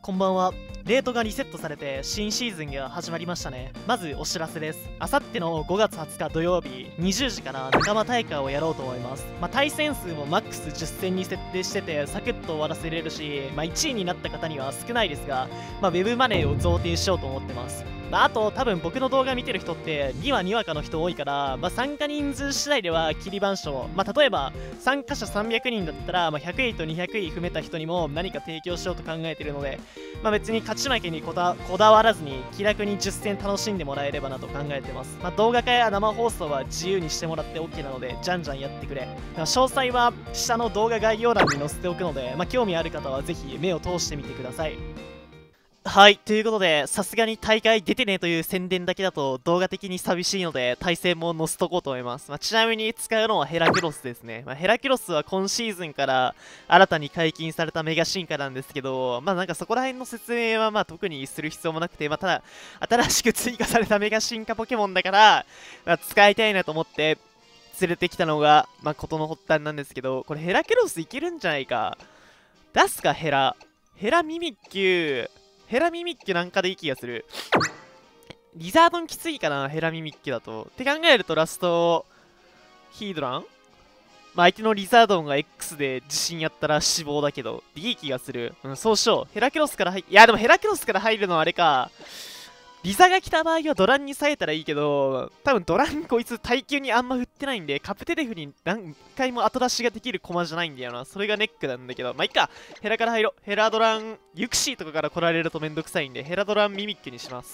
こんばんは。レートがリセットされて新シーズンが始まりましたね。まずお知らせです。あさっての5月20日土曜日20時から仲間大会をやろうと思います。対戦数もマックス10戦に設定しててサクッと終わらせれるし、1位になった方には少ないですが、ウェブマネーを贈呈しようと思ってます。あと多分僕の動画見てる人って2話にわかの人多いから、参加人数次第では切り番賞、例えば参加者300人だったら、100位と200位踏めた人にも何か提供しようと考えているので、別に勝ち負けにこだわらずに気楽に10戦楽しんでもらえればなと考えてます。動画化や生放送は自由にしてもらって OK なので、じゃんじゃんやってくれ。詳細は下の動画概要欄に載せておくので、興味ある方はぜひ目を通してみてください。はい、ということで、さすがに大会出てねという宣伝だけだと動画的に寂しいので、対戦も載せとこうと思います。ちなみに使うのはヘラクロスですね。ヘラクロスは今シーズンから新たに解禁されたメガ進化なんですけど、なんかそこら辺の説明は特にする必要もなくて、ただ、新しく追加されたメガ進化ポケモンだから、使いたいなと思って、連れてきたのが、事の発端なんですけど、これヘラクロスいけるんじゃないか。出すか、ヘラミミッキュなんかでいい気がする。リザードンきついかな、ヘラミミッキュだと。って考えるとラスト、ヒードラン相手のリザードンが X で自信やったら死亡だけど、いい気がする。そうしよう。ヘラクロスからいや、でもヘラクロスから入るのはあれか。リザが来た場合はドランに冴えたらいいけど、多分ドランこいつ耐久にあんま振ってないんで、カプテレフに何回も後出しができるコマじゃないんだよな。それがネックなんだけど、いっか。ヘラから入ろう。ヘラドラン、ユクシーとかから来られるとめんどくさいんで、ヘラドランミミックにします。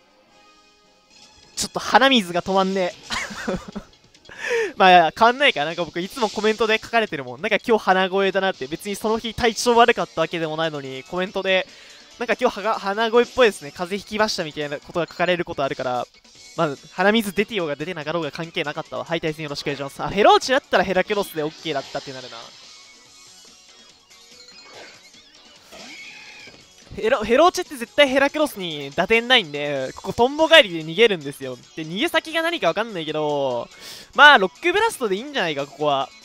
ちょっと鼻水が止まんねえ。変わんないか。なんか僕いつもコメントで書かれてるもん。なんか今日鼻声だなって、別にその日体調悪かったわけでもないのに、コメントで、なんか今日鼻声っぽいですね。風邪ひきましたみたいなことが書かれることあるから、鼻水出てようが出てなかろうが関係なかったわ。はい、対戦よろしくお願いします。ヘローチだったらヘラクロスで OK だったってなるな。ヘローチって絶対ヘラクロスに打点ないんで、ここトンボ帰りで逃げるんですよ。で、逃げ先が何かわかんないけど、ロックブラストでいいんじゃないか、ここは。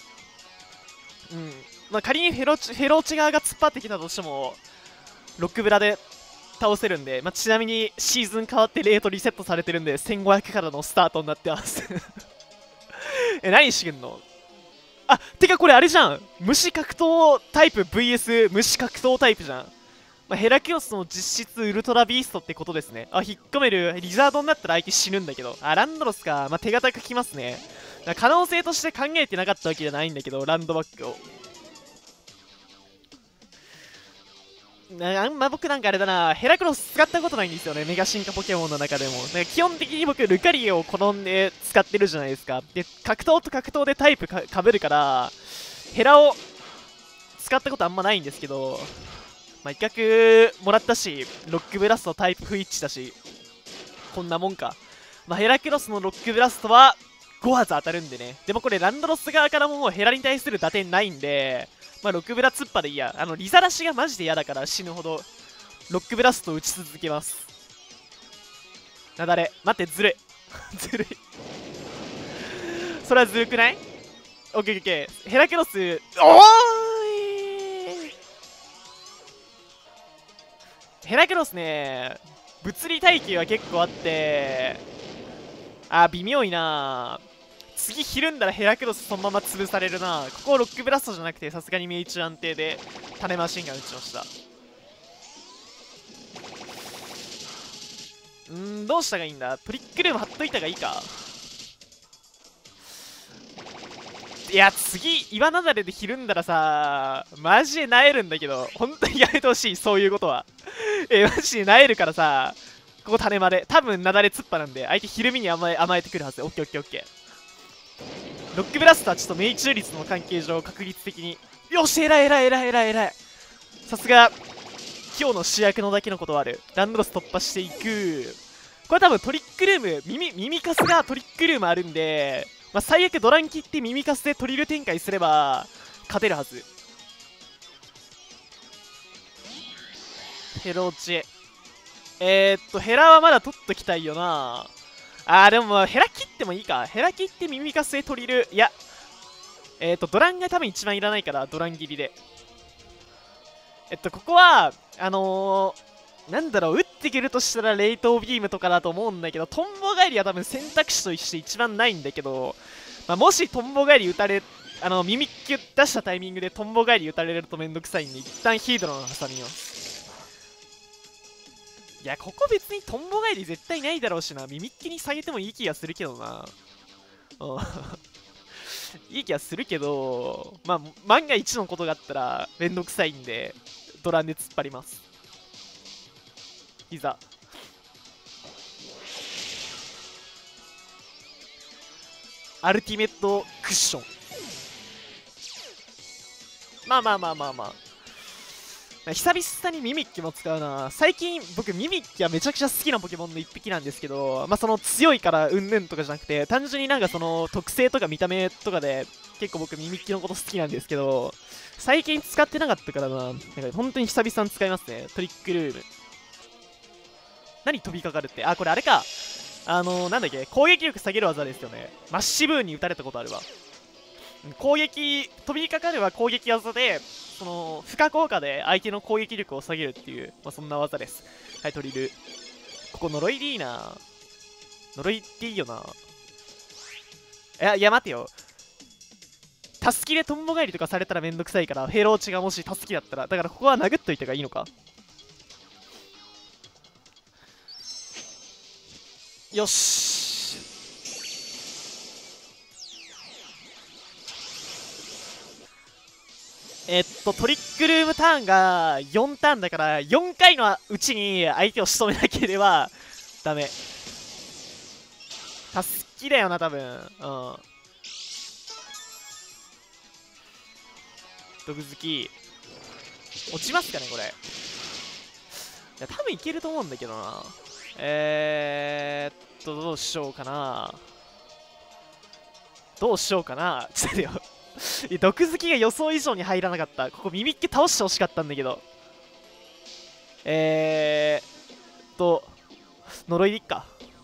仮にヘローチ側が突っ張ってきたとしても、ロックブラで倒せるんで、ちなみにシーズン変わってレートリセットされてるんで、1500からのスタートになってます何してんの？てかこれあれじゃん。虫格闘タイプ VS 虫格闘タイプじゃん。ヘラキオスの実質ウルトラビーストってことですね。引っ込める。リザードになったら相手死ぬんだけど。ランドロスか。手堅くきますね。可能性として考えてなかったわけじゃないんだけど、ランドバックを。僕なんかあれだな、ヘラクロス使ったことないんですよね、メガ進化ポケモンの中でも。基本的に僕、ルカリエを好んで使ってるじゃないですか。で、格闘と格闘でタイプかぶるから、ヘラを使ったことあんまないんですけど、一角もらったし、ロックブラストタイプ不一致だし、こんなもんか。ヘラクロスのロックブラストは5発当たるんでね。でもこれランドロス側からもヘラに対する打点ないんで、ロックブラ突っ張でいいや。リザラシがマジで嫌だから死ぬほど。ロックブラスト打ち続けます。なだれ。待って、ずるい。ずるい。それはずるくない？オッケーオッケー。ヘラクロス、おーい！ヘラクロスね、物理耐久は結構あって、微妙いなぁ。次ひるんだらヘラクロスそのまま潰されるな。ここロックブラストじゃなくてさすがに命中安定で種マシンガン打ちました。どうしたがいいんだ。トリックルーム貼っといたがいいか。いや次岩なだれでひるんだらさ、マジで萎えるんだけど、本当にやめてほしい。そういうことはマジで萎えるからさ、ここ種まで多分なだれ突っ張なんで相手ひるみに甘えてくるはず。オッケーオッケーオッケー。ロックブラストはちょっと命中率の関係上確率的によし、偉い。さすが今日の主役のだけのことはある。ランドロス突破していく。これ多分トリックルーム耳カスがトリックルームあるんで、最悪ドラン切って耳カスでトリル展開すれば勝てるはず。ヘローチヘラはまだ取っときたいよな。でもヘラ切ってもいいか。ヘラ切って耳かすで取れる。いや、ドランが多分一番いらないから、ドラン切りで。 ここは、なんだろう、打ってくるとしたら冷凍ビームとかだと思うんだけど、トンボ返りは多分選択肢として一番ないんだけど、まあ、もしトンボ返り打たれ、ミミッキュ出したタイミングでトンボ返り打たれるとめんどくさいんで、一旦ヒードラの挟みます。いや、ここ別にトンボ返り絶対ないだろうしな、ミミッキュに下げてもいい気がするけどな。いい気がするけど、まあ、万が一のことがあったらめんどくさいんで、ドランで突っ張ります。いざ。アルティメットクッション。まあまあまあまあまあ。久々にミミッキュも使うな。最近僕ミミッキュはめちゃくちゃ好きなポケモンの一匹なんですけど、まあその強いからうんぬんとかじゃなくて、単純になんかその特性とか見た目とかで結構僕ミミッキュのこと好きなんですけど、最近使ってなかったからな。なんか本当に久々に使いますね。トリックルーム。何飛びかかるって。あ、これあれか。なんだっけ、攻撃力下げる技ですよね。マッシブーンに打たれたことあるわ。攻撃、飛びかかるは攻撃技で、その、負荷効果で相手の攻撃力を下げるっていう、まあ、そんな技です。はい、トリル。ここ呪いでいいな。呪いっていいよな。いや、待てよ。タスキでトンボ返りとかされたらめんどくさいから、フェローチがもしタスキだったら、だからここは殴っといた方がいいのか。よし。トリックルームターンが4ターンだから、4回のうちに相手を仕留めなければダメ。タスキだよな、多分。うん。毒好き。落ちますかね、これ。いや、多分いけると思うんだけどな。どうしようかな。どうしようかな。ちょっとよ。毒好きが予想以上に入らなかった。ここミミッキュ倒してほしかったんだけど。呪いでいっか。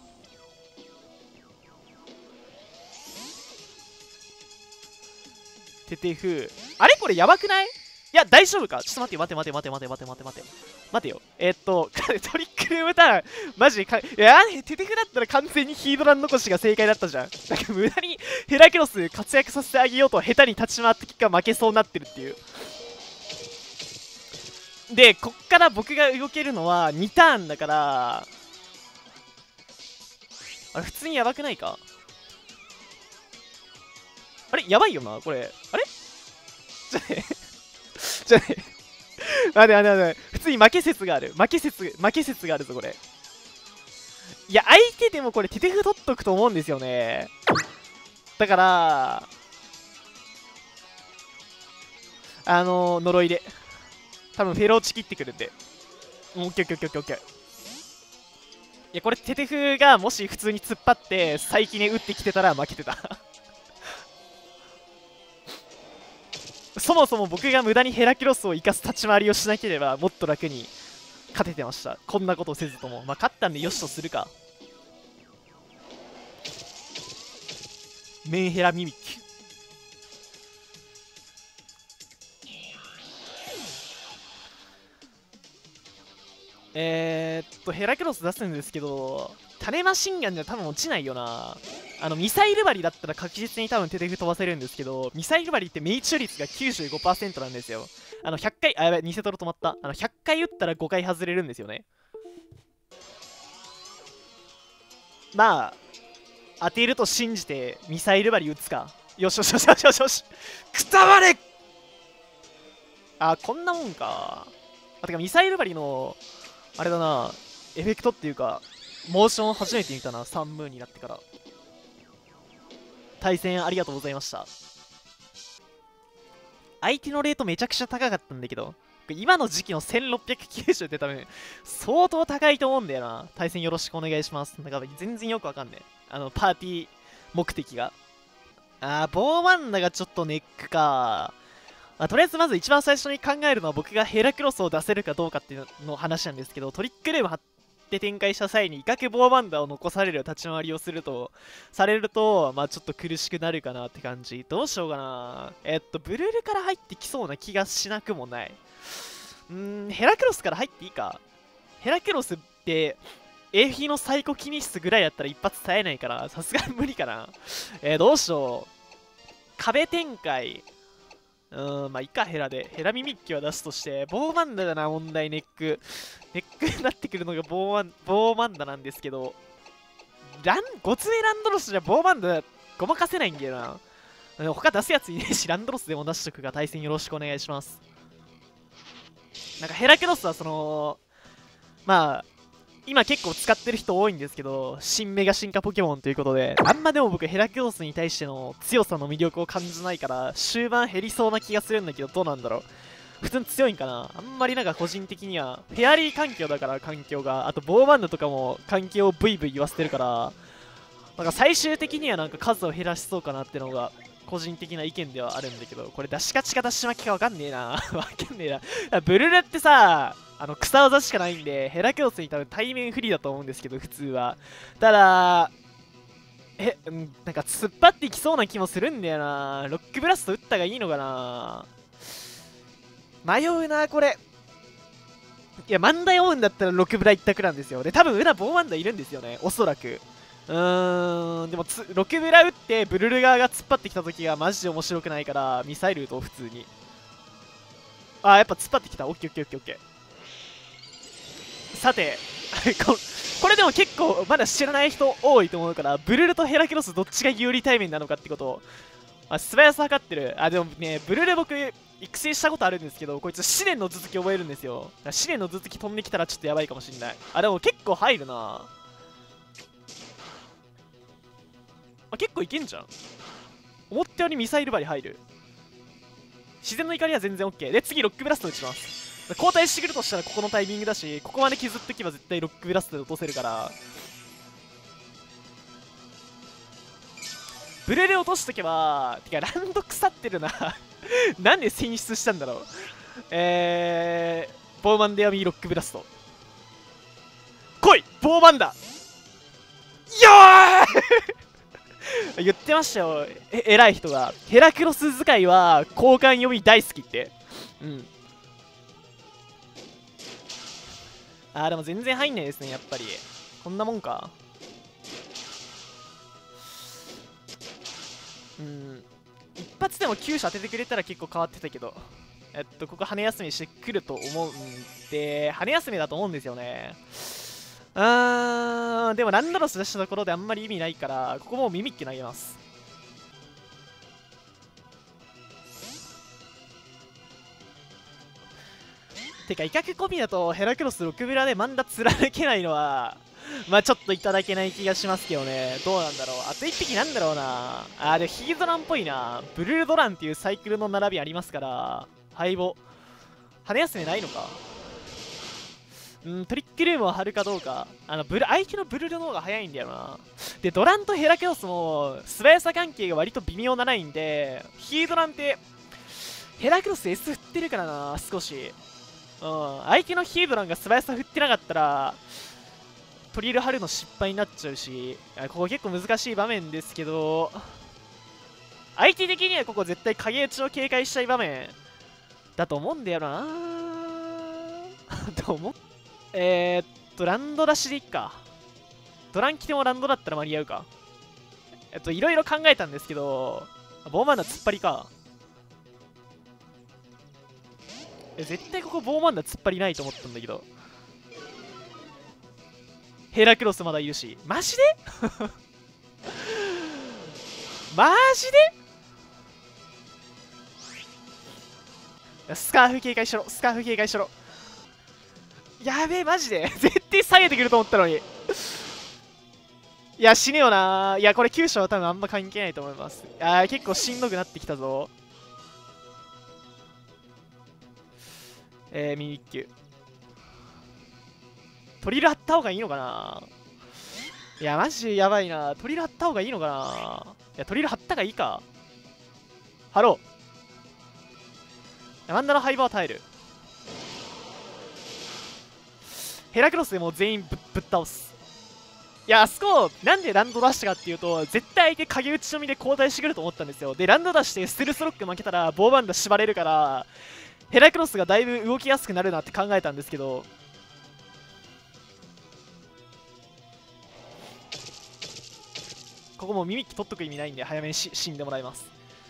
テテフ。あれこれやばくない？いや、大丈夫か？ちょっと待てよ。トリックルームターン、マジでいや、テテフだったら完全にヒードラン残しが正解だったじゃん。だから無駄にヘラクロス活躍させてあげようと下手に立ち回って結果負けそうになってるっていう。で、こっから僕が動けるのは2ターンだから、あれ、普通にやばくないか？あれ、やばいよな、これ。あれじゃねじゃね待て。普通に負け説がある。負け説があるぞ、これ。いや、相手でもこれ、テテフ取っとくと思うんですよね。だから、呪いで。多分、フェローチ切ってくるんで。オッケー。いや、これ、テテフがもし普通に突っ張って、再起ね打ってきてたら負けてた。そもそも僕が無駄にヘラキロスを生かす立ち回りをしなければもっと楽に勝ててました。こんなことをせずとも。まあ、勝ったんでよしとするか。メンヘラミミッキュ。ヘラクロス出すんですけど、種マシンガンじゃ多分落ちないよな。ミサイル針だったら確実に多分テテフ飛ばせるんですけど、ミサイル針って命中率が 95% なんですよ。100回、あ、やばい、偽トロ止まった。100回撃ったら5回外れるんですよね。まあ、当てると信じてミサイル針撃つか。よし。くたばれ。あ、こんなもんか。てかミサイル針の、あれだな、エフェクトっていうか、モーション初めて見たな、サンムーンになってから。対戦ありがとうございました。相手のレートめちゃくちゃ高かったんだけど、今の時期の1690って多分、相当高いと思うんだよな。対戦よろしくお願いします。なんか全然よくわかんねえ。パーティー目的が。ボーマンダがちょっとネックか。とりあえずまず一番最初に考えるのは僕がヘラクロスを出せるかどうかっていうの話なんですけど、トリックルーム張って展開した際に威嚇ボーマンダを残される立ち回りをされると、まあちょっと苦しくなるかなって感じ。どうしようかな。ブルールから入ってきそうな気がしなくもない。 ヘラクロスから入っていいか。ヘラクロスって、エーフィのサイコキネシスぐらいだったら一発耐えないから、さすがに無理かな。どうしよう。壁展開。まあ、いいか、ヘラで。ヘラミミッキは出すとして、ボーマンダだな、問題、ネック。ネックになってくるのがボーマンダなんですけど、ゴツエランドロスじゃボーマンダごまかせないんだよな。他出すやついねえし、ランドロスでも出しとくが、対戦よろしくお願いします。なんかヘラクロスはまあ、今結構使ってる人多いんですけど、新メガ進化ポケモンということで、あんまでも僕ヘラクロスに対しての強さの魅力を感じないから、終盤減りそうな気がするんだけど、どうなんだろう。普通に強いんかな。あんまりなんか個人的には、フェアリー環境だから環境が、あとボーマンダとかも環境をブイブイ言わせてるから、なんか最終的にはなんか数を減らしそうかなってのが、個人的な意見ではあるんだけど、これ出し勝ちか出し負けかわかんねえな。わかんねえな。ブルルってさ、草技しかないんで、ヘラクロスに多分対面不利だと思うんですけど、普通は。ただ、なんか突っ張っていきそうな気もするんだよな。ロックブラスト打ったがいいのかな。迷うな、これ。いや、マンダイオウンだったらロックブラ一択なんですよ。で、多分裏ボーマンダいるんですよね、おそらく。でもロケブラ打ってブルル側が突っ張ってきた時がマジで面白くないからミサイル撃とう普通に。やっぱ突っ張ってきた。オッケーオッケーオッケーオッケー。さてこれでも結構まだ知らない人多いと思うから、ブルルとヘラクロスどっちが有利対面なのかってことを素早さ測ってる。でもね、ブルル僕育成したことあるんですけど、こいつ試練の頭突き覚えるんですよ。試練の頭突き飛んできたらちょっとやばいかもしんない。でも結構入るな。結構いけんじゃん。思ったよりミサイル針入る。自然の怒りは全然 OK で、次ロックブラスト打ちます。交代してくるとしたらここのタイミングだし、ここまで削っておけば絶対ロックブラストで落とせるから、ブレレ落としとけば。てかランド腐ってるななんで選出したんだろう。ボーマンデアミーロックブラスト来いボーマンだよー言ってましたよ、偉い人が。ヘラクロス使いは交換読み大好きって。でも全然入んないですね、やっぱり。こんなもんか。一発でも9射当ててくれたら結構変わってたけど、ここ羽休みしてくると思うんで、羽休みだと思うんですよね。でもランドロス出したところであんまり意味ないから、ここもうミミッキュ投げます。てか威嚇込みだとヘラクロス6ブラでマンダ貫けないのはまあちょっといただけない気がしますけどね。どうなんだろう。あと1匹なんだろうな。でヒードランっぽいな。ブルードランっていうサイクルの並びありますから、敗北羽休めないのか。トリックルームを張るかどうか。相手のブルルの方が早いんだよな。でドランとヘラクロスも素早さ関係が割と微妙なラインで、ヒードランってヘラクロス S 振ってるからな、少し。相手のヒードランが素早さ振ってなかったらトリル張るの失敗になっちゃうし、ここ結構難しい場面ですけど、相手的にはここ絶対影打ちを警戒したい場面だと思うんだよなランド出しでいっか。ドラン来てもランドだったら間に合うか。いろいろ考えたんですけど、ボーマンダ突っ張りか。絶対ここボーマンダ突っ張りないと思ったんだけど。ヘラクロスまだいるし。マジでマジでスカーフ警戒しろ。スカーフ警戒しろ。やべえ、マジで絶対下げてくると思ったのに。いや、死ねよな。いや、これ9章は多分あんま関係ないと思います。結構しんどくなってきたぞ。ミミッキュ。トリル張った方がいいのかな。いや、マジやばいな。トリル張った方がいいのかな。いや、トリル張ったがいいか。張ろう。マンダのハイバー耐える。ヘラクロスでもう全員ぶっ倒す。いや、あそこなんでランド出したかっていうと、絶対相手影打ちのみで交代してくると思ったんですよ。でランド出してステルスロック負けたらボーバンダ縛れるから、 ヘラクロスがだいぶ動きやすくなるなって考えたんですけど、ここもミミッキュ取っとく意味ないんで早めに死んでもらいます。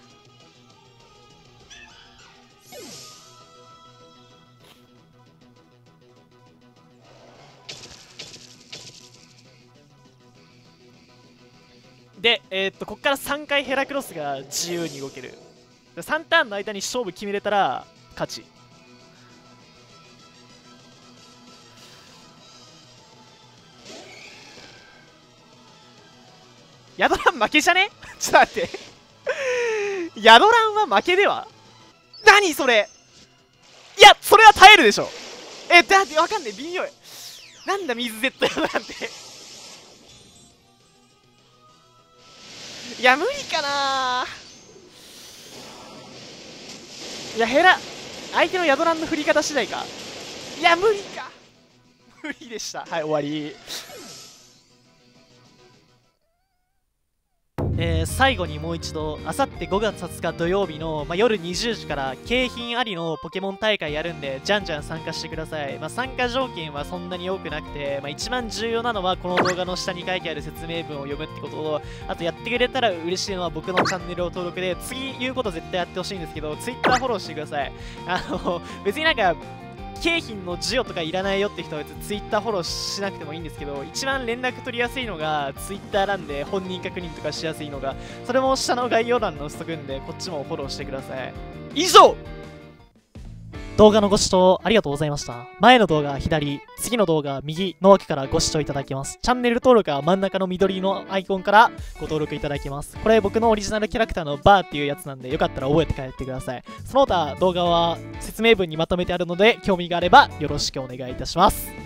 で、こっから3回ヘラクロスが自由に動ける。3ターンの間に勝負決めれたら勝ち。ヤドラン負けじゃねちょっと待ってヤドランは負けでは何それ。いや、それは耐えるでしょ。だってわかんない、微妙い。なんだ水 Z ヤドランっていや、無理かな。いや、相手のヤドランの振り方次第か。いや、無理か。無理でした。はい、終わり。最後にもう一度、あさって5月20日土曜日の、夜20時から景品ありのポケモン大会やるんで、じゃんじゃん参加してください。参加条件はそんなに多くなくて、一番重要なのはこの動画の下に書いてある説明文を読むってことと、あとやってくれたら嬉しいのは僕のチャンネルを登録で、次言うこと絶対やってほしいんですけど、Twitter フォローしてください。別になんか、景品の授与とかいらないよって人は別に Twitter フォローしなくてもいいんですけど、一番連絡取りやすいのが Twitter なんで、本人確認とかしやすいのが、それも下の概要欄に載せとくんで、こっちもフォローしてください。以上、動画のご視聴ありがとうございました。前の動画左、次の動画右の枠からご視聴いただけます。チャンネル登録は真ん中の緑のアイコンからご登録いただけます。これ僕のオリジナルキャラクターのバーっていうやつなんで、よかったら覚えて帰ってください。その他動画は説明文にまとめてあるので、興味があればよろしくお願いいたします。